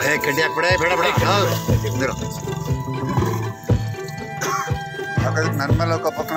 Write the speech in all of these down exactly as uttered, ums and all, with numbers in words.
ಕಡ್ಡಿ ಹಾಕ್ಬಿಡೆ ಬೇಡ ಬೇಡ ಹೌದು ಹಾಕೋದಕ್ಕೆ ನನ್ನ ಮೇಲೆ ಹೋಗೋ ಪಕ್ಕಣ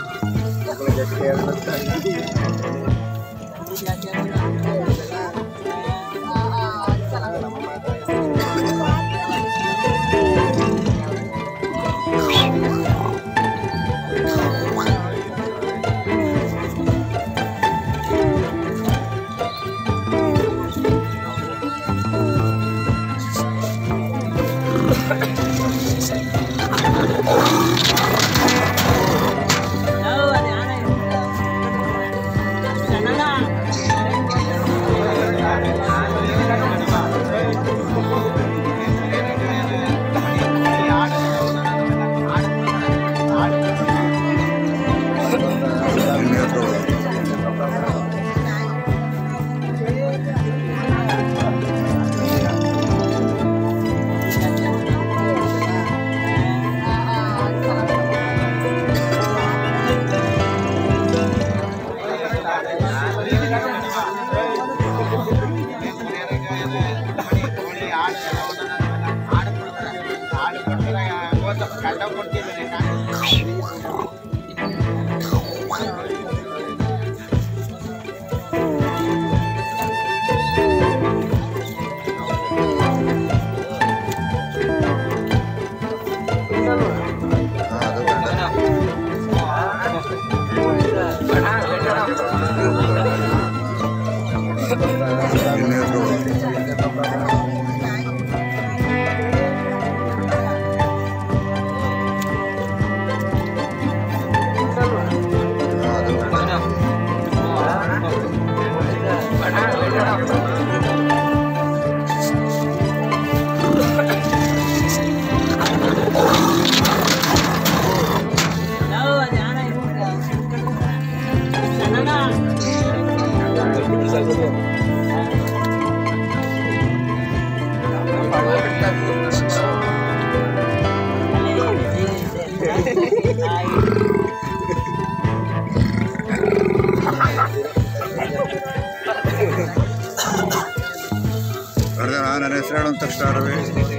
ನನ್ನ ಹೆಸರು ಹೇಳೋಂತ ತಕ್ಷಣ ರವಿ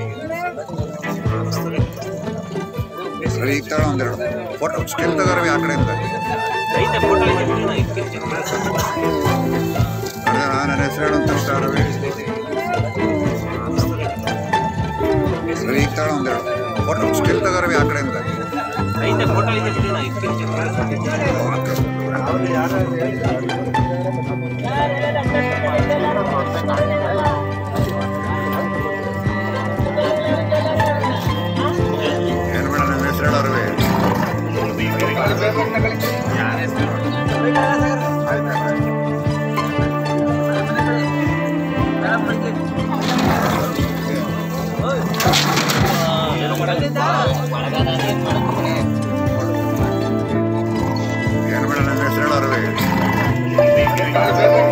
ರವಿ ಈಗ ತಗೊಳ್ಳೋ ಒಂದೆರಡು ಫೋಟೋ ಸ್ಟಿಲ್ ತಗೋ ರವಿ ಆ ಕಡೆಯಿಂದ ನನ್ನ ಹೆಸರು ಹೇಳೋಂತ ತಕ್ಷಣ ರವಿ ರವಿ ಈಗ ತಗೊಳ್ಳೋ ಒಂದೆರಡು ಫೋಟೋ ಸ್ಟಿಲ್ ತಗೋ ರವಿ ಆ ಕಡೆಯಿಂದ ಏನು ಬೇಡ ನನ್ನ ಹೆಸರು ಹೇಳೋ ರವಿ ಏನು ಬೇಡ ನನ್ನ ಹೆಸರು ಹೇಳೋ ರವಿ